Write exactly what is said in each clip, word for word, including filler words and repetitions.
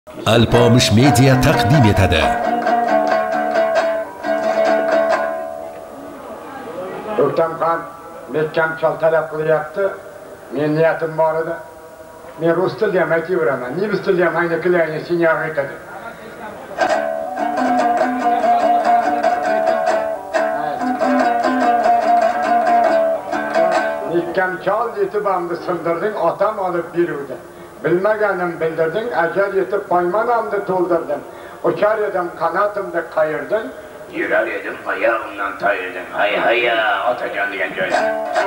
Alpomish Media taqdim etadi. O'ktamxon Mekkam chol talab qilyapti. Men niyatim bor edi. Men rus tilida ham aytaveraman. Nemis tilida ham ayni qilayni senyor aytadi. Mekkam chol yetibamni sindirding, otam olib beruvdi. Bilmaganim bildirding, ajal yetib poymanamni to'ldirding. Uçar edim qanotimni qayırding, yurar edim oyog'imdan tayırding. Hay hayya, otajon degan joyda.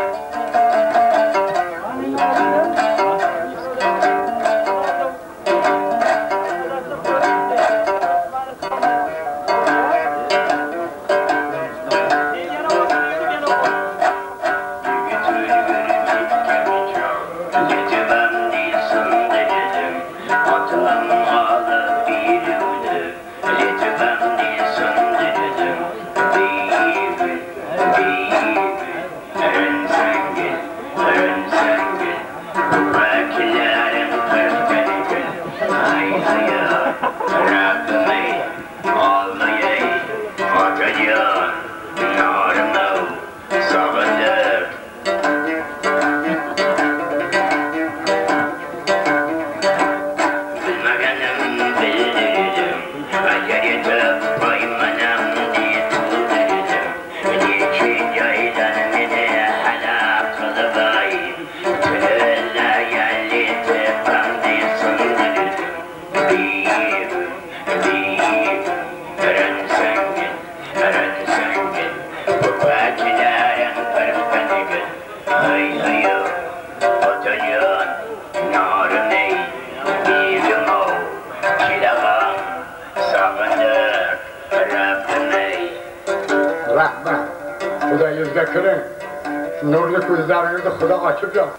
Nurlu gözlerinizi Xudo açıp yok.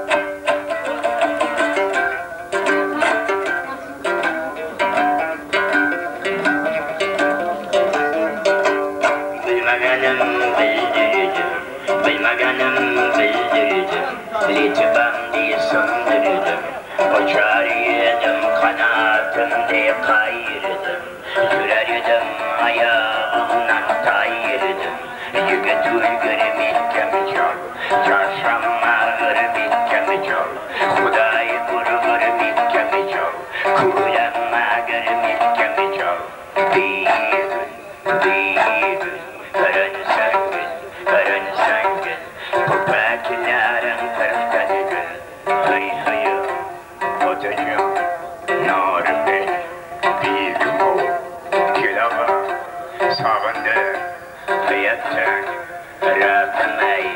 Bilmaganim bildirdim, bilmaganim bildirdim. Litibam diye söndürdüm. Uçar yedim, kanatımda kayırdım. Sürer yedim, ayağımdan tayırdım. Yigit uygur Mekkam chol, Çarşamba Mekkam chol, Xudoy urgur Mekkam chol, Kulama Mekkam chol. Bir, bir, karansan gün, karansan gün, Kupakilerin kırktadı gün. Hay hay, oturuyor, narım ben, bir gün o, kilava, savundu. Hayattan bırakmayı.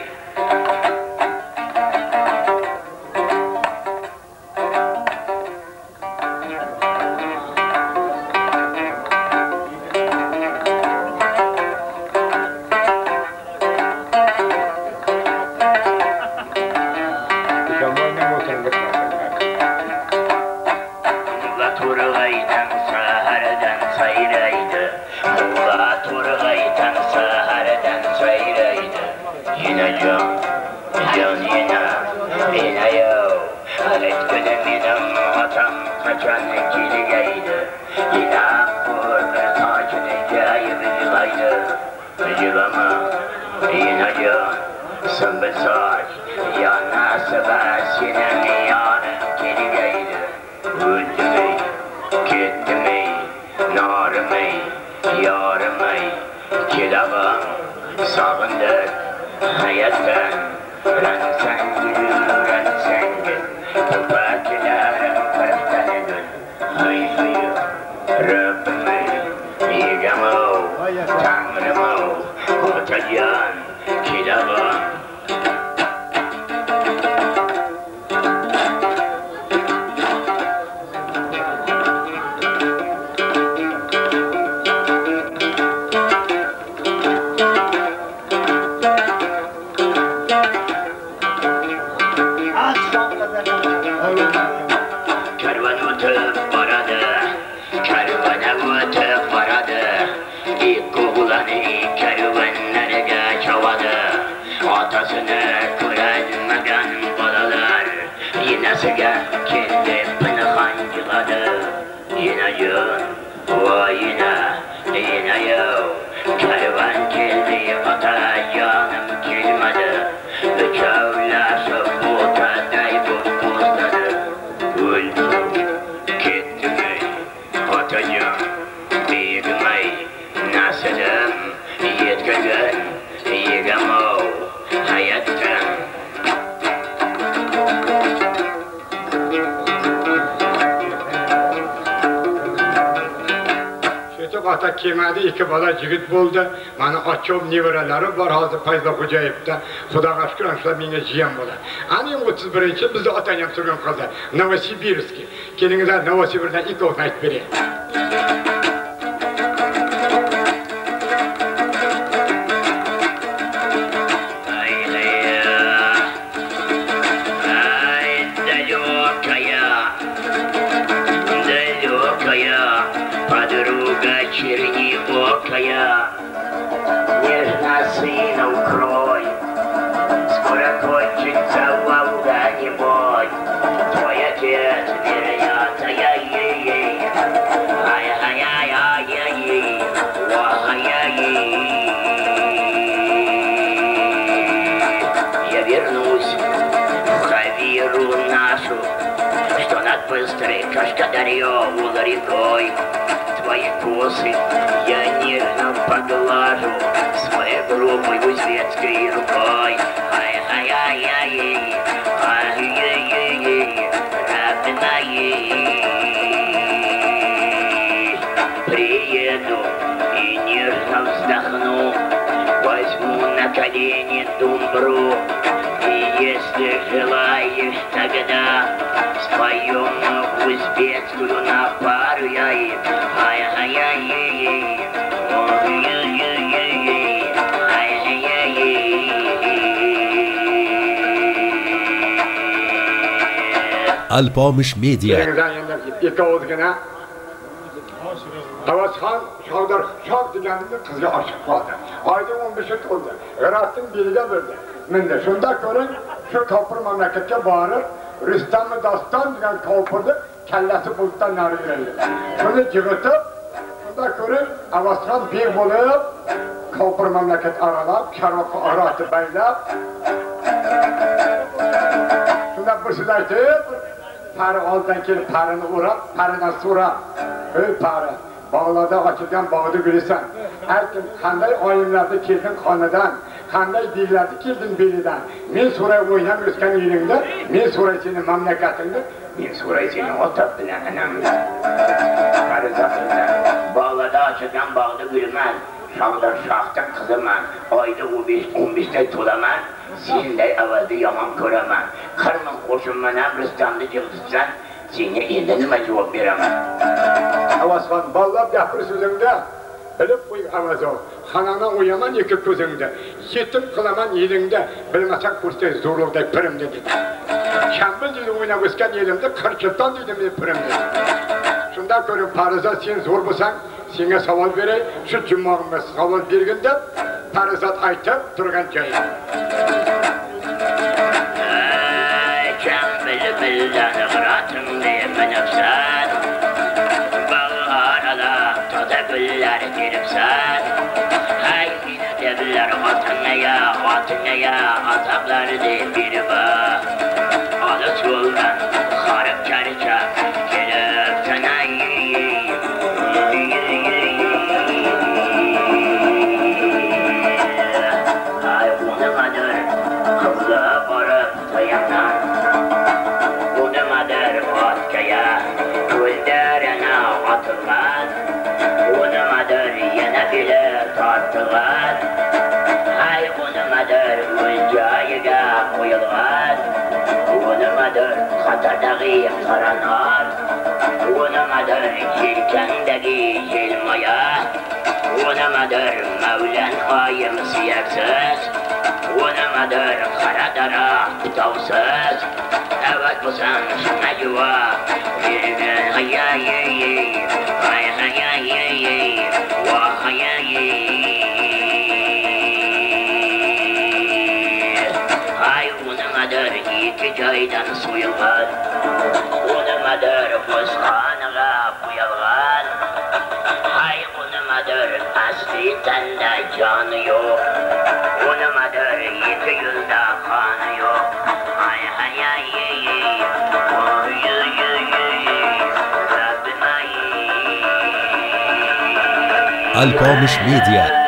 Mulla Turgay'dan sahardan sayraydı. Mulla Turgay'dan sahardan sayraydı. Yine can, can yine, yine yav. Alet günü benim atam kaçan kilgeydi. Yine kurdu saçını cayıp yılaydı. Yılama, yine can, sımbı saç. Yanası var senin yanın kilgeydi. Öldü mü, gitti mi, nar mı, yar mı, kilava, savundu. Hayattan ransan gülü, ransan gül. Kupakilerin kırktadı gül. Hay hay, Rabbimi, yigam o, Tanrım o, otacan, kilava. Kervan ötüp varadı, kervana ötüp varadı. İlk oğlanı kervanlara çavadı. Atasını kıranmagan balalar, yine sıga kendi beni hancıladı. Atayın oyuna inayo Kervan geldi ata yanım gelmedi Çavlaşıp ortaday bozladı Öldüm gittim atayım Büyümey nasılım yetkilin yegem o hayattan Ata kelmadi, iki bola yigit bo'ldi. Mana ochov nevaralari bor hozir Fayzda Xo'jayevda. Xudoga shukr, shular menga jiyan bo'ladi. Ana o'ttiz birinchi bizni otang ham turgan qildi. Novosibirskka. Kelinglar Novosibirdan ikkovini aytib beray. Чернигокая, нежно сына укрой, скоро кончится Волга-небось, твой отец вернется, я-ей-ей, ай-ай-ай-ай-ай-ай, ай-ай-ай. Я вернусь в Хаверу нашу, что над быстрой Кашкадарью рекой. Твои косы я нежно поглажу своей грубой узбекской рукой. Ай-ай-ай-ай-ай, ай-ай-ай-ай, родная. Приеду и нежно вздохну, возьму на колени думбру. И если желаешь, тогда споем узбекскую на пару я и ай-ай-ай-ай-ай, ой-ой-ой-ой-ой, ай-ай-ай-ай. Alpomish Media. Ikkovizgina Tavasxon Shodar Shoh deganini qizga oshiq qoldi. Oyda o'n besh to'ldi. G'irotning beliga berdi. Menda shunda ko'ring, shu kofir mamlakatga borib, Rustam Doston degan kofirni kallasi bulutdan nari yuradi. Shuni jig'itib, shunda ko'ring, Avasxon bek bo'lib, kofir mamlakat aralab, Sharoqqa arotib baylab. Shunda bir so'z aytib, pari oldan kelib parini urab, paridan so'rab, "Ey pari, bog'larda ochilgan bog'ni bilasan. Aytdim, qanday oyimlarda kelding xonadan, qanday dillarda kelding belidan. Men so'ray o'ynab o'sgan yeringda, men so'ray seni mamlakatingda, men so'ray seni ota bilan anamdan." Farzandlar, bog'larda ochilgan bog'ni bilaman. Shodar Shohning qiziman. Oyda o'n besh ta to'laman. Senday avvalda yomon ko'raman. qirq ming qo'shinman ham Rustamni jilg'itsan. Senga endi nima javob beraman? Avasxon ballab gapir so'zingda. Bilib qo'y Avazon. Xonangdan o'yaman iki ko'zingda. Yetim qilaman yelingda. Bilmasak ko'rsang zo'rliqday pirim dedi. Shambil dedi o'ynab o'sgan yelimda qirqilton dedi men pirim dedi. Shundan ko'rib Farizat sen zo'r bo'lsang, senga savol beray. Shu jumog'imga savol bergin deb Farizat aytib turgan joyi. Bildan g'iratimni minibsan, bag'arada toza gullar teribsan. Hay meni devlar otingaya, otingaya azoblar deb berba. Olis yo'ldan xarib charcha kelibsan ay. Ay unimadir qibla borib to'yamdan. Tortilgan, ay unimadir o'z joyiga qo'yilgan, unimadir xatardagi qaranor, unimadir yelkandagi yelmoya, unimadir mavlan oyim suyaksiz, unimadir qara daraxt tovsiz, avval bo'lsam shunga javob bergan ay-ay-ay, ay-ay-ay-ay. Ay unimadir ikki joydan so'yilgan, unimadir o'z qoniga qo'yilgan, Şeytanda canı yok. Unamadır iki yüzde kanı yok. Hay hay ay ay. Oy oy oy oy. Rabbim ay. Alpamış Medya.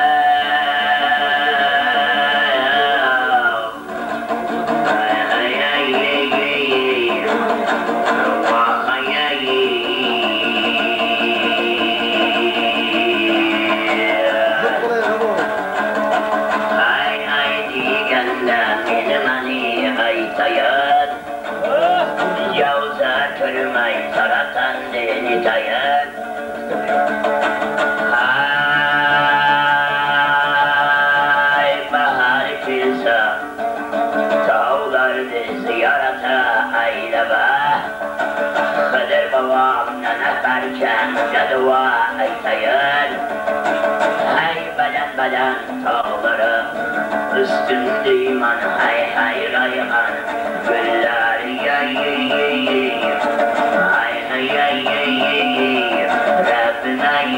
Badan tağları üstünde iman hay hay rayhan güller yay yay hay hay yay yay Rabbim ay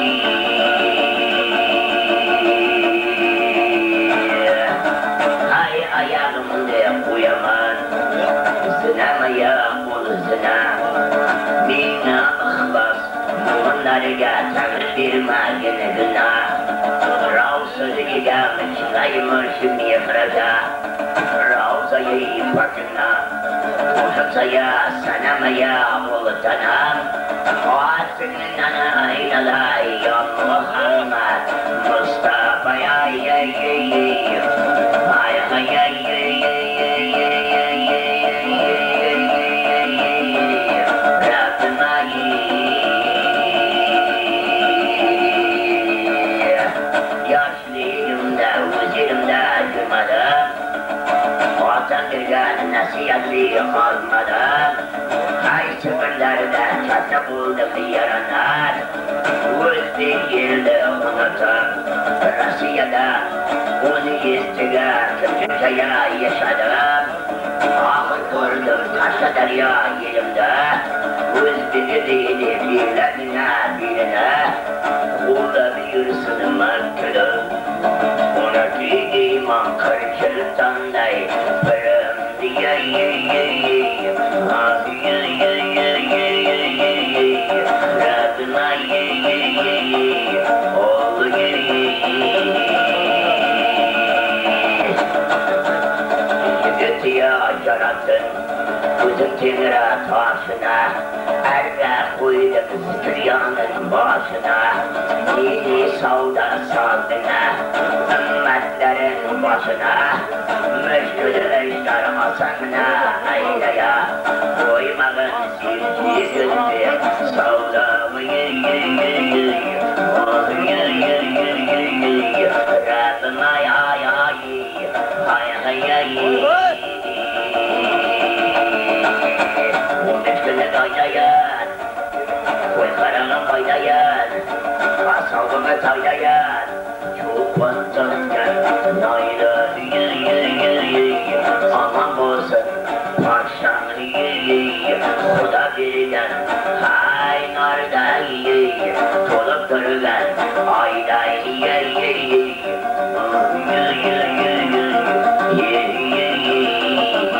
hay ayağımda uyaman zinamaya ol zina minna akhlas bunlarga tandirmagin günah Sözü gelmiş saymışım yıkırıca Ravzayı bakına Uçaksaya sanamaya ulutanam Asının aynalay ya Muhammed Mustafa'ya ay Ay ay ay Rabbim ay Nasiyatli olmadan Ay sıfırlarda çatı buldum yaranar Özbek yerde unutup Rusya'da onu istigar Türkçe'ye yaşadım Ahır gördüm taşa derya yerimde Özbek'i değil birlerine birine Kula bir sınırmak külü Ona ki iman kırçılıktanday Yeah, yeah, yeah, yeah, ah, yeah, yeah, yeah, yeah, yeah, yeah, Rabbim ay, yeah, yeah, yeah, yeah, oh, yeah, yeah, yeah. Yigit ya yarattın, uzun timra taşına, erre koyduk zikriyanın başına, dini savda sandına, ümmetlerin başına, Meşgul eşler hasanına aylaya Koymağın silgi gözü Savdamı yey yey yey yey Oh yey yey yey yey yey Rabbim ay ay ay Ay ay ay Meşgul'e kaynayan Koy karanlık kaynayan Asabımı kaynayan Çok vantanken Nayla yey yey yey Aman olsun Paşam yey Kuda birinden Hay narda yey Tolup durulan Ayda yey yey Yey yey yey Yey yey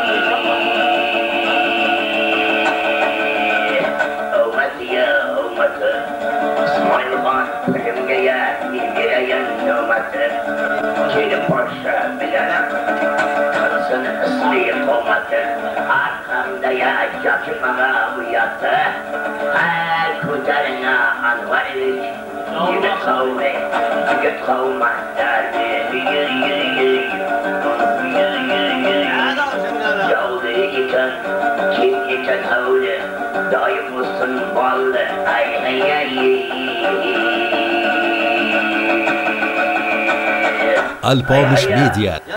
Umat ya umatı İsmail Han Primgeye Nibireyen umatı Kedi paşa bilene Karısını ıslayıp olmadı Arkamda ya yakımama uyattı Hay kudarına anvarlık Yine kavme Yine kavma derdi Yürü yürü yürü Yolda iken Kim iken havlu Daim olsun ballı Ay ay ay Alpamış Medya.